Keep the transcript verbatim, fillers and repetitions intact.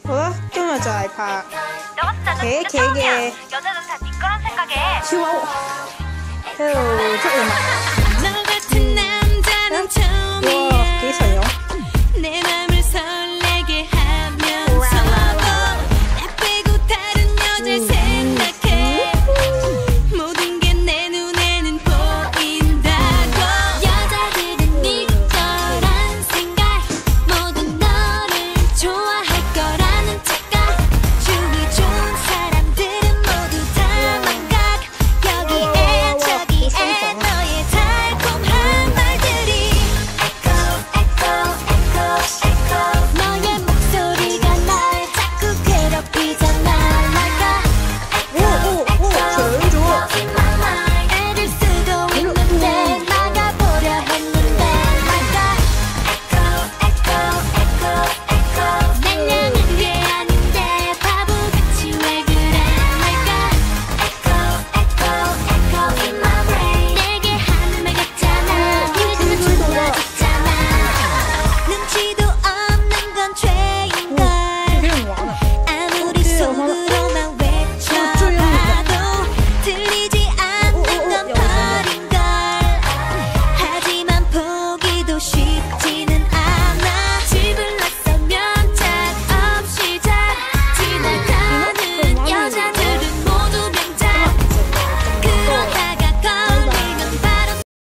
好啦，今日就係拍 너 같은 남자 茄 진짜 茄 처음이야. 嘅 여자는 다 네 거란 생각해. 超喺度捉你嘛。 너 같은 남자는 처음이야.